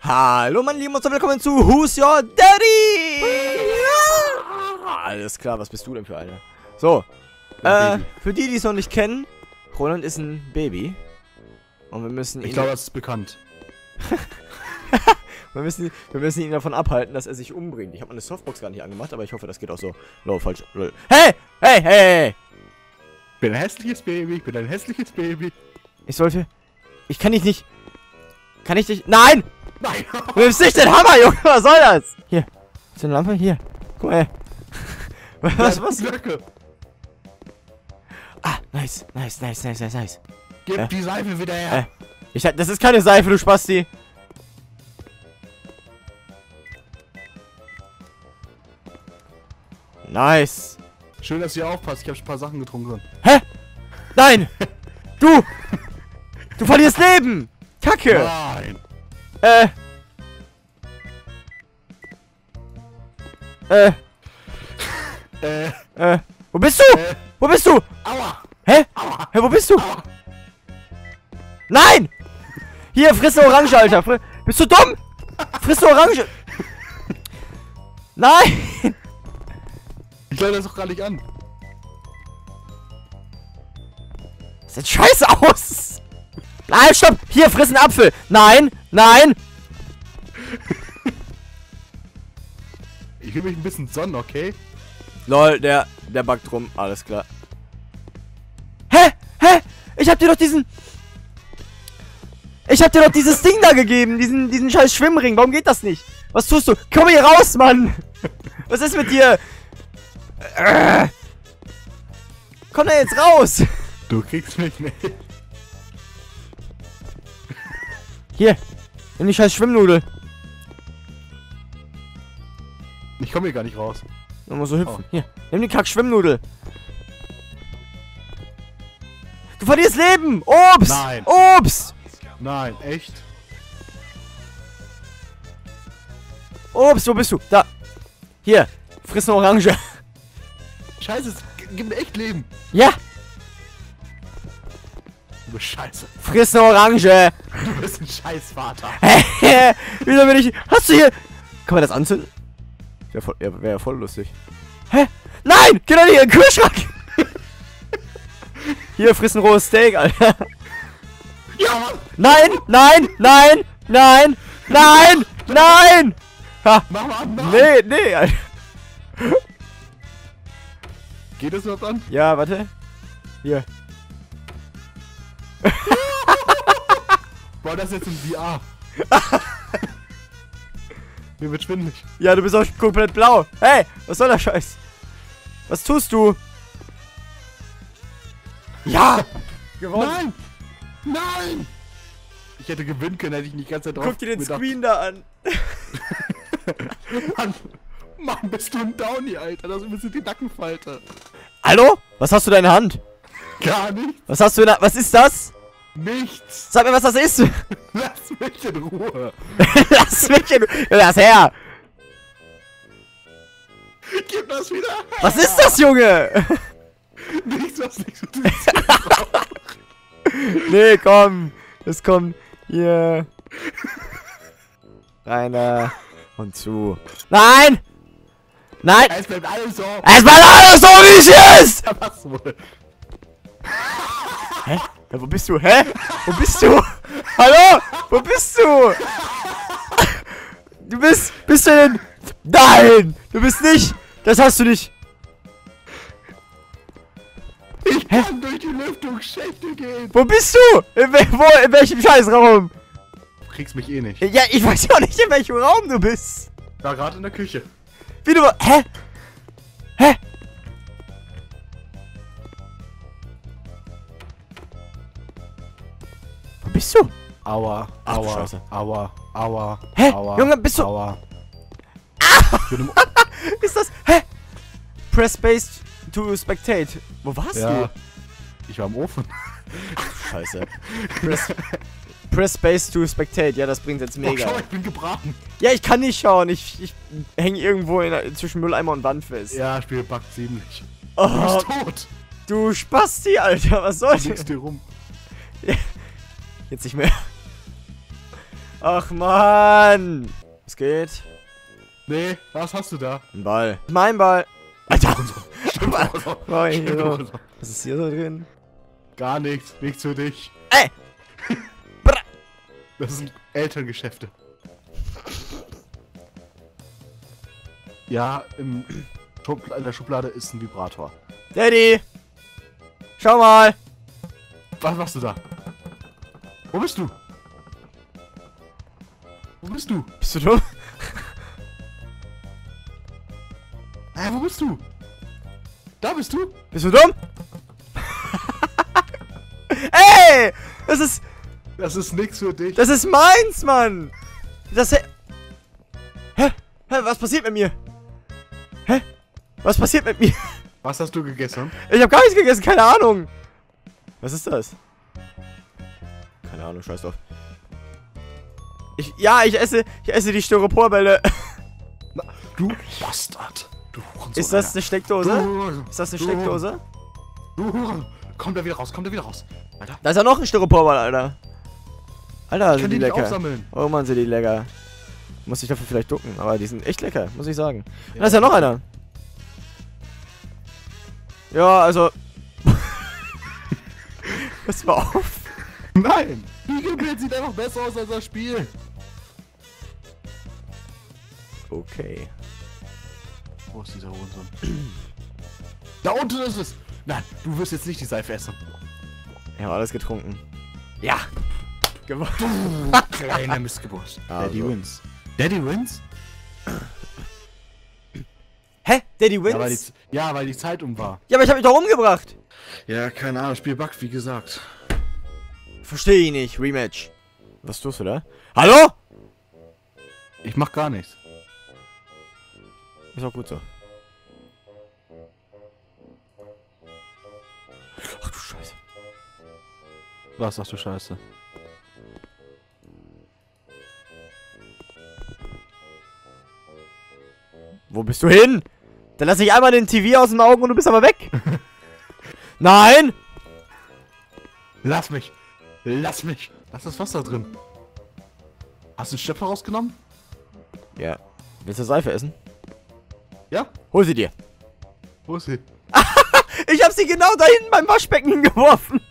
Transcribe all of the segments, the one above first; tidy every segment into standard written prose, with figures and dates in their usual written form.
Hallo meine Lieben und willkommen zu Who's Your Daddy? Alles klar, was bist du denn für einer? So, für die es noch nicht kennen, Roland ist ein Baby. Und wir müssen ihn... Ich glaube, das ist bekannt. wir müssen ihn davon abhalten, dass er sich umbringt. Ich habe meine Softbox gar nicht angemacht, aber ich hoffe, das geht auch so. No, falsch. Hey! Hey! Hey! Ich bin ein hässliches Baby, ich bin ein hässliches Baby. Ich kann dich nicht... Kann ich dich... Nein! Nein! Du nimmst nicht den Hammer, Junge! Was soll das? Hier. Ist eine Lampe? Hier. Guck mal her. Was? Blöcke. Ah, nice. Gib die Seife wieder her. Das ist keine Seife, du Spasti. Nice. Schön, dass ihr aufpasst. Ich habe ein paar Sachen getrunken. Hä? Nein! Du! Du verlierst Leben! Kacke! Nein! Wo bist du? Wo bist du? Aua! Hä? Aua! Hä, wo bist du? Aua! Nein! Hier, friss eine Orange, Alter! Bist du dumm? Friss eine Orange! Nein! Ich leite das doch gar nicht an. Das sieht scheiße aus! Nein, stopp! Hier, friss einen Apfel! Nein! Nein! Ich will mich ein bisschen sonnen, okay? Lol, der backt rum. Alles klar. Hä? Ich hab dir doch dieses Ding da gegeben. Diesen scheiß Schwimmring. Warum geht das nicht? Was tust du? Komm hier raus, Mann! Was ist mit dir? Komm da jetzt raus! Du kriegst mich nicht. Hier. Nimm die scheiß Schwimmnudel. Ich komme hier gar nicht raus. Man muss so hüpfen. Hier. Nimm die Kack-Schwimmnudel. Du verlierst Leben! Obst! Nein. Obst! Nein, echt? Obst, wo bist du? Da. Hier. Friss eine Orange. Scheiße, es gibt mir echt Leben. Ja. Du bist scheiße. Friss eine Orange. Du bist ein Scheißvater. Hä? Wieso bin ich... Hast du hier... Kann man das anzünden? Wäre voll lustig. Hä? Nein! Geh doch nicht in den Kühlschrank! Hier, friss ein rohes Steak, Alter. Ja, Mann! Nein! Ha! Mach mal an, nein! Nee, Alter. Geht das überhaupt an? Ja, warte. Hier. Boah, das ist jetzt ein VR. Mir wird schwindelig. Ja, du bist auch komplett blau. Hey, was soll der Scheiß? Was tust du? Ja! Gewonnen. Nein! Ich hätte gewinnen können, hätte ich nicht die ganze Zeit drauf Guck dir den gedacht. Screen da an. Mann, bist du ein Downy, Alter. Das ist ein bisschen die Nackenfalte. Hallo? Was hast du in deiner Hand? Gar nichts. Was hast du in der... Was ist das? Nichts. Sag mir, was das ist. Lass mich in Ruhe. Lass mich in... Lass her. Gib das wieder her. Was ist das, Junge? Nichts, was nichts. Nee, komm. Es kommt hier rein und zu. Nein! Es bleibt alles so. Es bleibt alles so, wie es ist! Ja, was wohl? Hä? Ja, wo bist du? Hä? Wo bist du? Hallo? Wo bist du? Bist du denn? Nein! Du bist nicht! Das hast du nicht! Ich kann durch die Lüftungsschächte gehen. Wo bist du? In welchem Scheißraum? Du kriegst mich eh nicht. Ja, ich weiß ja auch nicht, in welchem Raum du bist. Da gerade in der Küche. Wie du... Hä? Wo bist du? Aua, Ach, du aua, Scheiße. aua. Hä? Aua, Junge, bist du... Aua. Ich bin im Ist das... Hä? Press Space to spectate. Wo warst Ja. du? Ich war im Ofen. Scheiße. Press Space to spectate. Ja, das bringt jetzt Oh, mega. schau, ich bin gebraten. Ja, ich kann nicht schauen. Ich hänge irgendwo zwischen Mülleimer und Wand fest. Ja, Spiel backt ziemlich. Oh, Du bist tot. du Spasti, Alter. Was soll Du liegst das? dir rum. Jetzt nicht mehr. Ach, Mann. Was geht? Nee, was hast du da? Ein Ball. Mein Ball. Alter. Stimmt auch so. Was Stimmt auch so. ist hier so drin? Gar nichts, nichts für dich. Ey! Das sind Elterngeschäfte. Ja, in der Schublade ist ein Vibrator. Daddy! Schau mal! Was machst du da? Wo bist du? Wo bist du? Bist du dumm? Wo bist du? Da bist du? Bist du dumm? Ey! Das ist nichts für dich. Das ist meins, Mann! Hä? Was passiert mit mir? Hä? Was passiert mit mir? Was hast du gegessen? Ich habe gar nichts gegessen, keine Ahnung. Was ist das? Keine Ahnung, scheiß drauf. Ich esse die Styroporbälle. Na, du Bastard. Du Hurensohn, Ist das Alter. eine Steckdose? Du, Ist das eine Steckdose? du Huren. Kommt da wieder raus, kommt da wieder raus. Alter. Da ist ja noch ein Styroporball, Alter. Alter, Ich sind kann die die nicht lecker. aufsammeln. Oh Mann, sind die lecker. Muss ich dafür vielleicht ducken, aber die sind echt lecker, muss ich sagen. Ja. Da ist ja noch einer. Ja, also... Pass mal auf. Nein! Spiegelbild sieht einfach besser aus als das Spiel. Okay. Wo ist dieser Hurensohn? Da unten ist es! Nein, du wirst jetzt nicht die Seife essen. Ich habe alles getrunken. Ja! Gewonnen. Kleine Missgeburt. Also. Daddy wins. Daddy wins? Hä? Daddy wins? Ja, weil die Zeit um war. Ja, aber ich habe mich doch umgebracht. Ja, keine Ahnung, Spiel buggt, wie gesagt. Verstehe ich nicht. Rematch. Was tust du da? Hallo? Ich mach gar nichts. Ist auch gut so. Ach du Scheiße. Was sagst du Scheiße? Wo bist du hin? Dann lass ich einmal den TV aus den Augen und du bist aber weg. Nein! Lass mich! Lass mich! Lass das Wasser drin. Hast du den Stöpfer rausgenommen? Ja. Willst du Seife essen? Ja? Hol sie dir. Wo ist sie? Ich hab sie genau da hinten beim Waschbecken hingeworfen.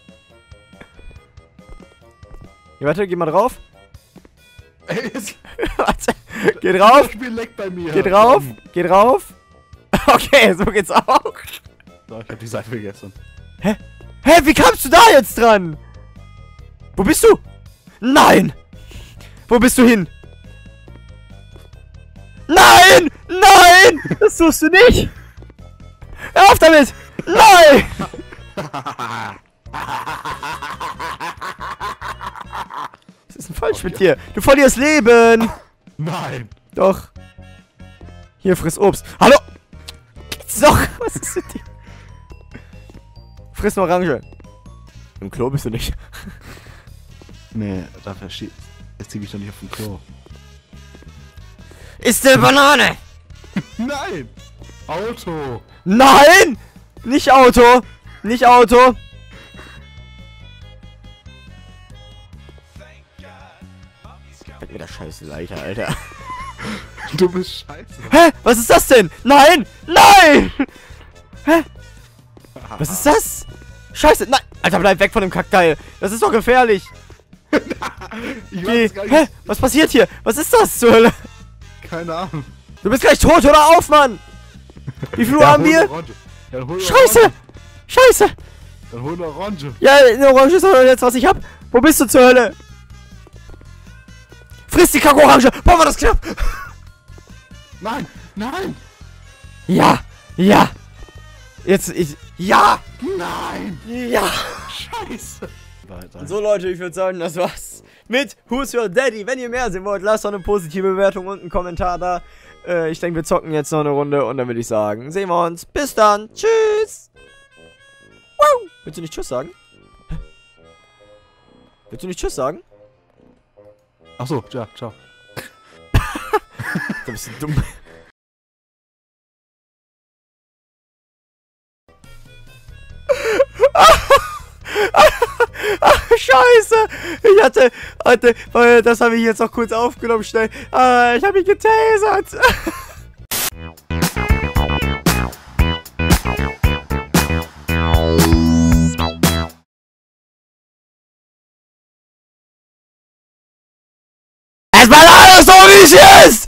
Ja, warte, geh mal drauf. Ey, jetzt, Warte. Geh drauf. das Spiel leckt bei mir. Geh drauf. Geh drauf. Okay, so geht's auch. So, ich hab die Seife gegessen. Hä, wie kamst du da jetzt dran? Wo bist du? Nein! Wo bist du hin? Nein! Nein! Das tust du nicht! Hör auf damit! Nein! Was ist denn falsch mit dir? Du verlierst Leben! Nein! Doch. Hier, friss Obst. Hallo! Geht's doch? Was ist mit dir? Friss eine Orange. Im Klo bist du nicht. Nee, dafür steht. Jetzt zieh ich doch nicht auf dem Klo. Ist eine Banane! Nein! Auto! Nein! Nicht Auto! Nicht Auto! Weg mit der scheiß Leiter, Alter. Du bist scheiße. Hä? Was ist das denn? Nein! Nein! Hä? Was ist das? Scheiße! Nein! Alter, bleib weg von dem Kackteil! Das ist doch gefährlich! Ich Geh. weiß gar nicht. Hä? Was passiert hier? Was ist das zur Hölle? Keine Ahnung. Du bist gleich tot, oder auf, Mann! Wie viel Uhr haben hol wir? eine Orange. Ja, dann hol eine Scheiße! Orange. Scheiße! Dann hol eine Orange. Ja, eine Orange ist doch jetzt, was ich hab. Wo bist du zur Hölle? Friss die Kackorange! Boah, war das knapp! Nein! Nein! Ja! Ja! Jetzt, ja! Nein! Ja! Scheiße! Und so, Leute, ich würde sagen, das war's mit Who's Your Daddy. Wenn ihr mehr sehen wollt, lasst doch eine positive Bewertung und einen Kommentar da. Ich denke, wir zocken jetzt noch eine Runde und dann würde ich sagen, sehen wir uns. Bis dann. Tschüss! Wow. Willst du nicht Tschüss sagen? Hä? Willst du nicht Tschüss sagen? Achso, ja, ciao. Du bist dumm. Scheiße! Ich hatte, das habe ich jetzt noch kurz aufgenommen, schnell. Ich habe ihn getasert. Es war alles so, wie es ist!